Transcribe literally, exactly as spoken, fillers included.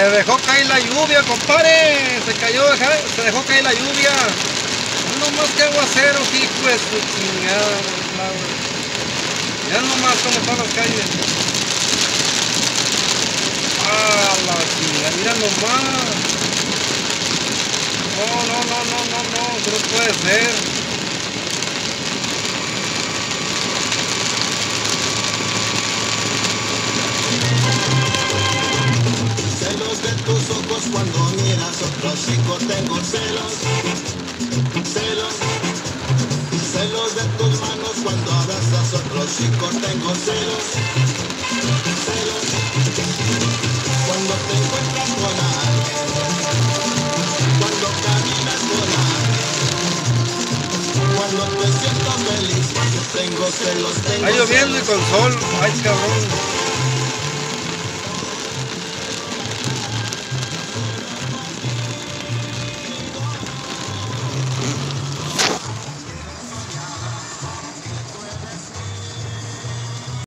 dejó caer la lluvia, compadre. Se cayó, se dejó caer la lluvia. No más que aguacero, hijo de su chingada, Flower. Ya nomás como están las calles. Ah, la chingada, mira nomás. No, no, no, no, no, no, eso no puede ser. Celos de tus ojos cuando miras otros chicos, tengo celos, celos, celos de tus manos cuando abrazas otros chicos, tengo celos, celos, cuando te encuentras con alguien, cuando caminas con alguien, cuando te siento feliz, yo tengo celos, tengo Está lloviendo y celos. con sol, ay cabrón.